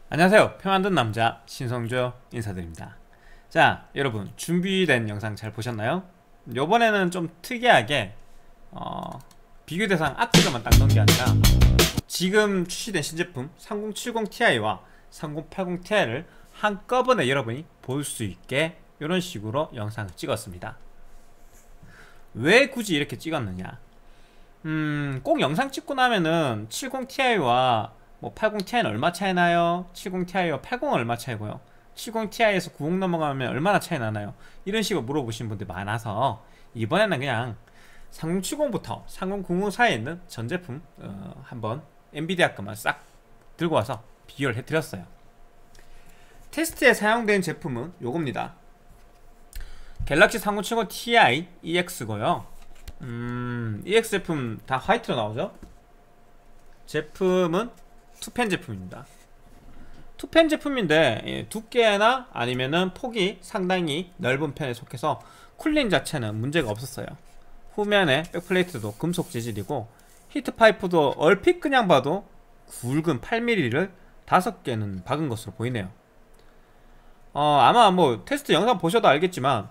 안녕하세요. 표 만든 남자 신성조 인사드립니다. 자, 여러분 준비된 영상 잘 보셨나요? 요번에는 좀 특이하게 비교 대상 아트로만 딱 넣은 게 아니라 지금 출시된 신제품 3070ti와 3080ti를 한꺼번에 여러분이 볼 수 있게 이런 식으로 영상을 찍었습니다. 왜 굳이 이렇게 찍었느냐? 꼭 영상 찍고 나면은 70ti와 뭐 80ti는 얼마 차이 나요? 70ti와 80은 얼마 차이고요? 70ti에서 90 넘어가면 얼마나 차이 나나요? 이런 식으로 물어보시는 분들이 많아서 이번에는 그냥 3070부터 3090 사이에 있는 전 제품 한번 엔비디아 것만 싹 들고 와서 비교를 해드렸어요. 테스트에 사용된 제품은 요겁니다. 갤럭시 3070 Ti EX고요. EX 제품 다 화이트로 나오죠. 제품은 투펜 제품입니다. 투펜 제품인데 두께나 아니면은 폭이 상당히 넓은 편에 속해서 쿨링 자체는 문제가 없었어요. 후면에 백플레이트도 금속 재질이고 히트 파이프도 얼핏 그냥 봐도 굵은 8mm를 5개는 박은 것으로 보이네요. 아마 뭐 테스트 영상 보셔도 알겠지만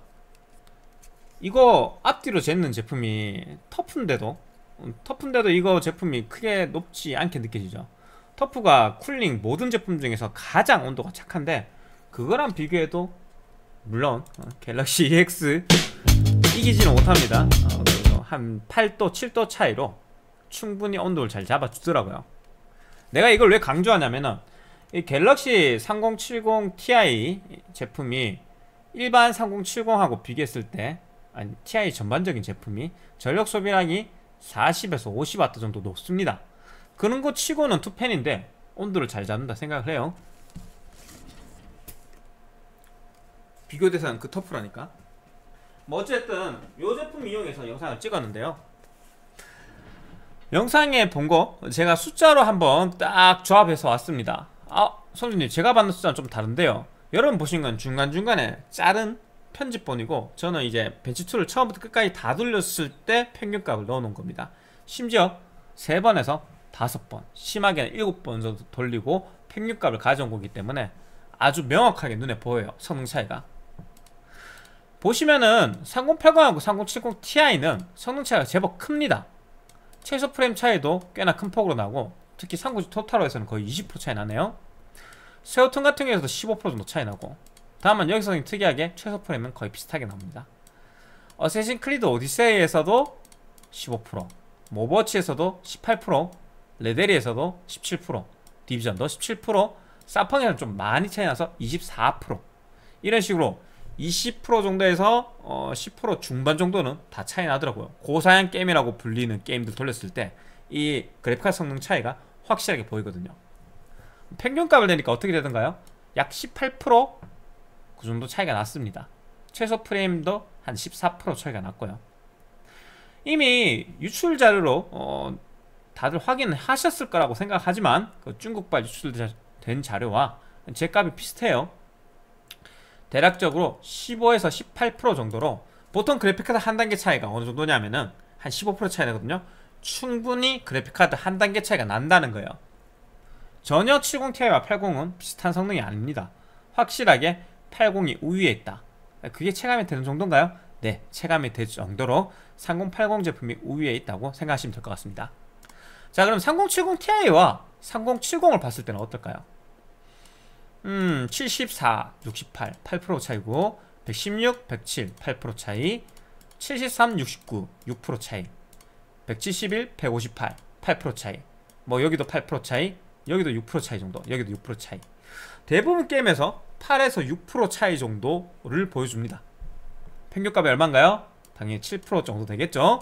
이거 앞뒤로 쟀는 제품이 터프인데도 이거 제품이 크게 높지 않게 느껴지죠. 터프가 쿨링 모든 제품 중에서 가장 온도가 착한데 그거랑 비교해도 물론 갤럭시 EX 이기지는 못합니다. 그래서 한 8도 7도 차이로 충분히 온도를 잘 잡아주더라고요. 내가 이걸 왜 강조하냐면은 이 갤럭시 3070 Ti 제품이 일반 3070하고 비교했을 때 아니 TI 전반적인 제품이 전력 소비량이 40에서 50W 정도 높습니다. 그런 거 치고는 투펜인데 온도를 잘 잡는다 생각을 해요. 비교 대상 그 터프라니까. 뭐 어쨌든 이 제품 이용해서 영상을 찍었는데요. 영상에 본 거 제가 숫자로 한번 딱 조합해서 왔습니다. 선생님 제가 받는 숫자는 좀 다른데요. 여러분 보신 건 중간중간에 자른 편집본이고 저는 이제 벤치2를 처음부터 끝까지 다 돌렸을 때 평균값을 넣어 놓은 겁니다. 심지어 3번에서 5번, 심하게는 7번 정도 돌리고 평균값을 가져온 거기 때문에 아주 명확하게 눈에 보여요. 성능 차이가. 보시면은 3080하고 3070 Ti는 성능 차이가 제법 큽니다. 최소 프레임 차이도 꽤나 큰 폭으로 나고 특히 390 토탈로에서는 거의 20% 차이 나네요. 세오툰 같은 경우에서도 15% 정도 차이 나고 다만 여기서 특이하게 최소 프레임은 거의 비슷하게 나옵니다. 어쌔신 크리드 오디세이에서도 15%, 오버워치에서도 18%, 레데리에서도 17%, 디비전도 17%, 사펑에서는 좀 많이 차이나서 24%. 이런 식으로 20% 정도에서 10% 중반 정도는 다 차이 나더라고요. 고사양 게임이라고 불리는 게임들 돌렸을 때 이 그래픽카드 성능 차이가 확실하게 보이거든요. 평균값을 내니까 어떻게 되던가요? 약 18%그 정도 차이가 났습니다. 최소 프레임도 한 14% 차이가 났고요. 이미 유출 자료로 다들 확인하셨을 거라고 생각하지만 그 중국발 유출된 자료와 제 값이 비슷해요. 대략적으로 15에서 18% 정도로 보통 그래픽카드 한 단계 차이가 어느 정도냐면은 한 15% 차이 나거든요. 충분히 그래픽카드 한 단계 차이가 난다는 거예요. 전혀 70ti와 80은 비슷한 성능이 아닙니다. 확실하게 80이 우위에 있다. 그게 체감이 되는 정도인가요? 네, 체감이 될 정도로 3080 제품이 우위에 있다고 생각하시면 될 것 같습니다. 자, 그럼 3070ti와 3070을 봤을 때는 어떨까요? 74, 68, 8% 차이고 116, 107, 8% 차이 73, 69, 6% 차이 171, 158, 8% 차이 뭐 여기도 8% 차이 여기도 6% 차이 정도 여기도 6% 차이 대부분 게임에서 8에서 6% 차이 정도를 보여줍니다. 평균값이 얼마인가요? 당연히 7% 정도 되겠죠.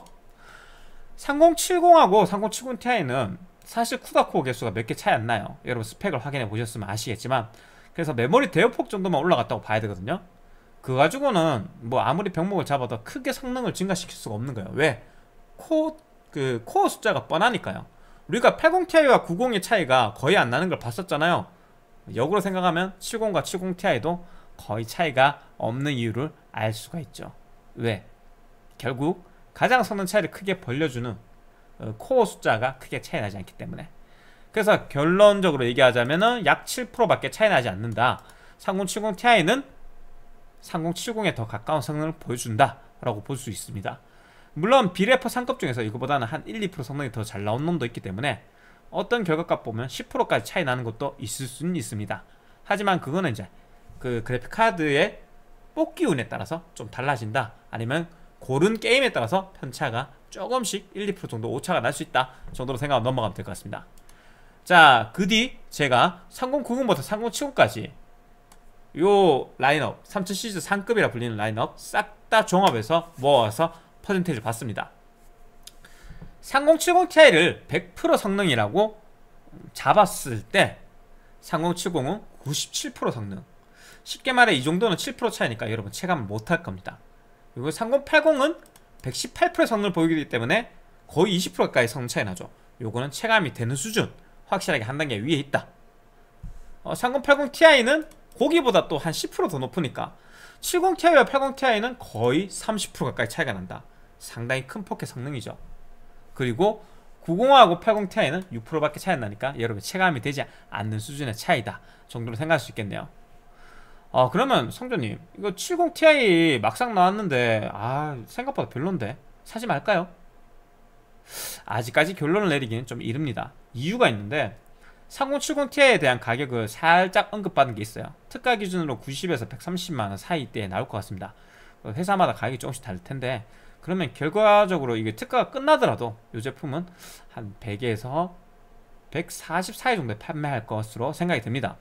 3070하고 3070ti는 사실 쿠다 코어 개수가 몇 개 차이 안 나요. 여러분 스펙을 확인해 보셨으면 아시겠지만 그래서 메모리 대역폭 정도만 올라갔다고 봐야 되거든요. 그거 가지고는 뭐 아무리 병목을 잡아도 크게 성능을 증가시킬 수가 없는 거예요. 왜? 코어 숫자가 뻔하니까요. 우리가 80ti와 90의 차이가 거의 안 나는 걸 봤었잖아요. 역으로 생각하면 70과 70ti도 거의 차이가 없는 이유를 알 수가 있죠. 왜? 결국 가장 성능 차이를 크게 벌려주는 코어 숫자가 크게 차이 나지 않기 때문에. 그래서 결론적으로 얘기하자면은 약 7%밖에 차이 나지 않는다. 3070 Ti는 3070에 더 가까운 성능을 보여준다 라고 볼 수 있습니다. 물론 비래퍼 상급 중에서 이거보다는 한 1-2% 성능이 더 잘 나온 놈도 있기 때문에 어떤 결과값 보면 10%까지 차이 나는 것도 있을 수는 있습니다. 하지만 그거는 이제 그 그래픽카드의 뽑기 운에 따라서 좀 달라진다, 아니면 고른 게임에 따라서 편차가 조금씩 1-2% 정도 오차가 날 수 있다 정도로 생각하고 넘어가면 될 것 같습니다. 자, 그 뒤 제가 3090부터 3070까지 요 라인업 3000 시리즈 상급이라 불리는 라인업 싹 다 종합해서 모아서 퍼센테이지를 봤습니다. 3070 Ti를 100% 성능이라고 잡았을 때 3070은 97% 성능, 쉽게 말해 이 정도는 7% 차이니까 여러분 체감을 못할 겁니다. 그리고 3080은 118%의 성능을 보이기 때문에 거의 20% 가까이 성능 차이 나죠. 요거는 체감이 되는 수준, 확실하게 한 단계 위에 있다. 3080 Ti는 거기보다 또 한 10% 더 높으니까 70 Ti와 80 Ti는 거의 30% 가까이 차이가 난다. 상당히 큰 폭의 성능이죠. 그리고 90하고 80 Ti는 6%밖에 차이 나니까 여러분 체감이 되지 않는 수준의 차이다 정도로 생각할 수 있겠네요. 그러면 성조님, 이거 70 Ti 막상 나왔는데 생각보다 별론데 사지 말까요? 아직까지 결론을 내리기는 좀 이릅니다. 이유가 있는데 3070 Ti에 대한 가격을 살짝 언급받은 게 있어요. 특가 기준으로 90에서 130만원 사이대에 나올 것 같습니다. 회사마다 가격이 조금씩 다를 텐데, 그러면 결과적으로 이게 특가가 끝나더라도 이 제품은 한 100에서 140 사이 정도에 판매할 것으로 생각이 됩니다.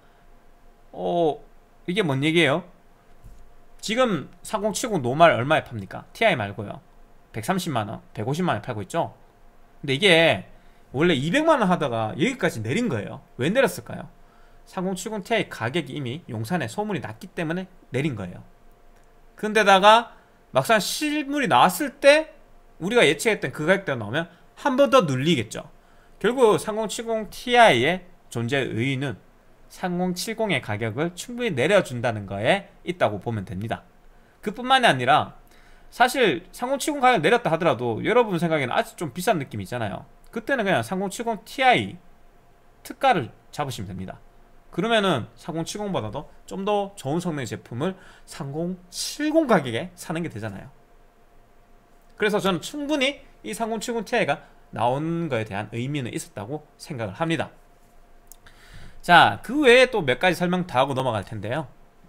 이게 뭔 얘기예요? 지금 3070 노말 얼마에 팝니까? TI 말고요. 130만원, 150만원에 팔고 있죠? 근데 이게 원래 200만원 하다가 여기까지 내린 거예요. 왜 내렸을까요? 3070 Ti 가격이 이미 용산에 소문이 났기 때문에 내린 거예요. 근데다가 막상 실물이 나왔을 때 우리가 예측했던 그 가격대가 나오면 한 번 더 눌리겠죠. 결국 3070 Ti의 존재의 의의는 3070의 가격을 충분히 내려준다는 거에 있다고 보면 됩니다. 그뿐만이 아니라 사실 3070 가격 내렸다 하더라도 여러분 생각에는 아직 좀 비싼 느낌이 있잖아요. 그때는 그냥 3070 Ti 특가를 잡으시면 됩니다. 그러면은 3070보다도 좀 더 좋은 성능의 제품을 3070 가격에 사는 게 되잖아요. 그래서 저는 충분히 이 3070 Ti가 나온 거에 대한 의미는 있었다고 생각을 합니다. 자, 그 외에 또 몇 가지 설명 더 하고 넘어갈 텐데요.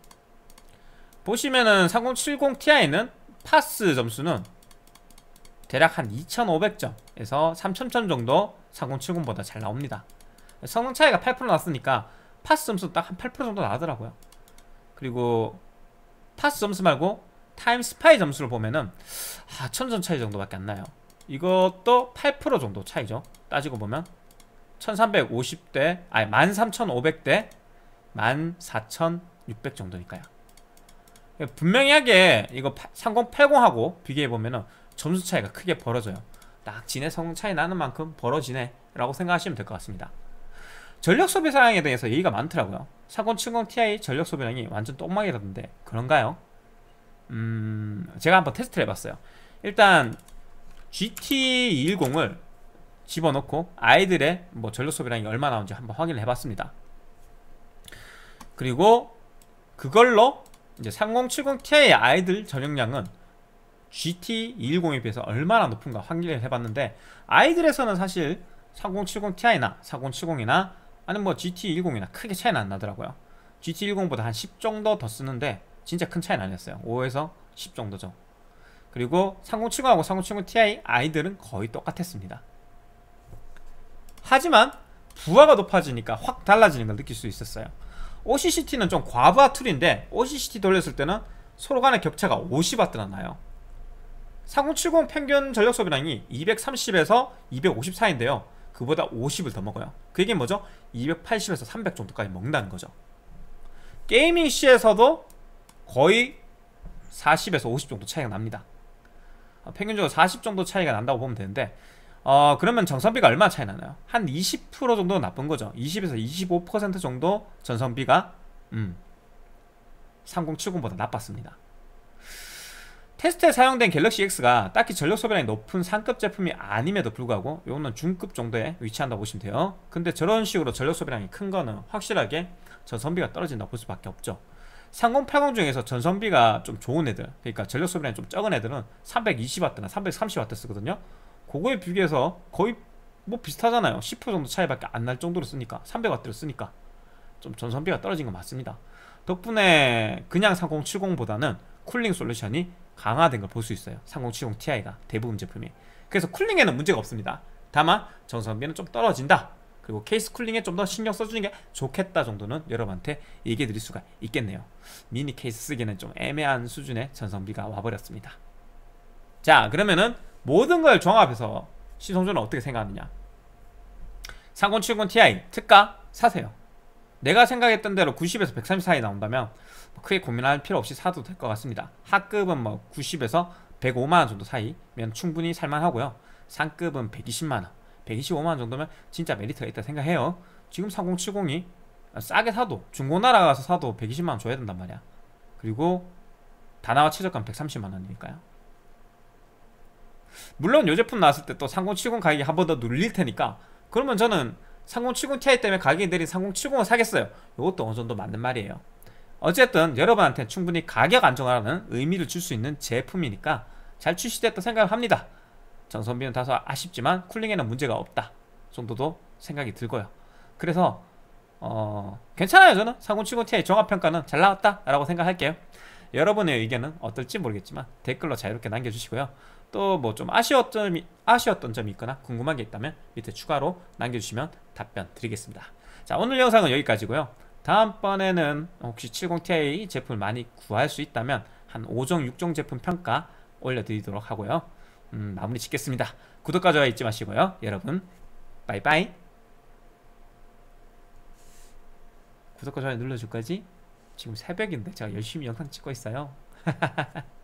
보시면은 3070 Ti는 파스 점수는 대략 한 2500점에서 3000점 정도 3070보다 잘 나옵니다. 성능 차이가 8% 났으니까 파스 점수 딱 한 8% 정도 나더라고요. 그리고 파스 점수 말고 타임 스파이 점수를 보면은 1000점 차이 정도밖에 안 나요. 이것도 8% 정도 차이죠. 따지고 보면 1350대 13500대 14600 정도니까요. 분명하게 이거 3080하고 비교해보면은 점수 차이가 크게 벌어져요. 딱 지네 성능 차이 나는 만큼 벌어지네 라고 생각하시면 될 것 같습니다. 전력 소비 사양에 대해서 얘기가 많더라고요. 3070 Ti 전력 소비량이 완전 똥망이라던데 그런가요? 제가 한번 테스트를 해봤어요. 일단 GT210을 집어넣고 아이들의 전력 소비량이 얼마 나오는지 한번 확인을 해봤습니다. 그리고 그걸로 이제 3070 Ti의 아이들 전력량은 GT210에 비해서 얼마나 높은가 확인을 해봤는데, 아이들에서는 사실 3070 Ti나 4070이나 아니면 GT210이나 크게 차이는 안 나더라고요. GT210보다 한 10 정도 더 쓰는데 진짜 큰 차이는 아니었어요. 5에서 10 정도죠. 그리고 3070하고 3070 Ti 아이들은 거의 똑같았습니다. 하지만 부하가 높아지니까 확 달라지는 걸 느낄 수 있었어요. OCCT는 좀 과부하 툴인데 OCCT 돌렸을 때는 서로 간의 격차가 50W나 나요. 3070 평균 전력 소비량이 230에서 250 사이인데요. 그보다 50을 더 먹어요. 그 얘기는 뭐죠? 280에서 300 정도까지 먹는다는 거죠. 게이밍 C에서도 거의 40에서 50 정도 차이가 납니다. 평균적으로 40 정도 차이가 난다고 보면 되는데, 그러면 전선비가 얼마나 차이 나나요? 한 20% 정도 나쁜 거죠. 20에서 25% 정도 전선비가 3070보다 나빴습니다. 테스트에 사용된 갤럭시 X가 딱히 전력 소비량이 높은 상급 제품이 아님에도 불구하고 요거는 중급 정도에 위치한다고 보시면 돼요. 근데 저런 식으로 전력 소비량이 큰 거는 확실하게 전선비가 떨어진다고 볼 수밖에 없죠. 3080 중에서 전선비가 좀 좋은 애들, 그러니까 전력 소비량이 좀 적은 애들은 320W나 330W 쓰거든요. 그거에 비교해서 거의 뭐 비슷하잖아요. 10% 정도 차이밖에 안 날 정도로 쓰니까, 300W를 쓰니까 좀 전선비가 떨어진 건 맞습니다. 덕분에 그냥 3070보다는 쿨링 솔루션이 강화된 걸 볼 수 있어요. 3070 Ti가 대부분 제품이. 그래서 쿨링에는 문제가 없습니다. 다만 전선비는 좀 떨어진다, 그리고 케이스 쿨링에 좀 더 신경 써주는 게 좋겠다 정도는 여러분한테 얘기해 드릴 수가 있겠네요. 미니 케이스 쓰기는 좀 애매한 수준의 전선비가 와버렸습니다. 자, 그러면은 모든 걸 종합해서 시성조는 어떻게 생각하느냐. 3070 Ti 특가 사세요. 내가 생각했던 대로 90에서 130 사이 나온다면 크게 고민할 필요 없이 사도 될 것 같습니다. 하급은 뭐 90에서 105만원 정도 사이면 충분히 살만하고요. 상급은 120만원, 125만원 정도면 진짜 메리트가 있다 생각해요. 지금 3070이 싸게 사도, 중고나라 가서 사도 120만원 줘야 된단 말이야. 그리고 다나와 최저가는 130만원이니까요 물론 이 제품 나왔을 때 또 3070 가격이 한 번 더 눌릴 테니까, 그러면 저는 3070 Ti 때문에 가격이 내린 3070을 사겠어요. 이것도 어느 정도 맞는 말이에요. 어쨌든 여러분한테 충분히 가격 안정화라는 의미를 줄 수 있는 제품이니까 잘 출시됐다 생각을 합니다. 전선비는 다소 아쉽지만 쿨링에는 문제가 없다 정도도 생각이 들고요. 그래서 괜찮아요. 저는 3070 Ti 종합평가는 잘 나왔다 라고 생각할게요. 여러분의 의견은 어떨지 모르겠지만 댓글로 자유롭게 남겨주시고요. 또 뭐 좀 아쉬웠던 점이 있거나 궁금한 게 있다면 밑에 추가로 남겨주시면 답변 드리겠습니다. 자, 오늘 영상은 여기까지고요. 다음번에는 혹시 70ti 제품을 많이 구할 수 있다면 한 5종 6종 제품 평가 올려드리도록 하고요. 마무리 짓겠습니다. 구독과 좋아요 잊지 마시고요. 여러분 빠이빠이. 구독과 좋아요 눌러줄 거지? 지금 새벽인데 제가 열심히 영상 찍고 있어요.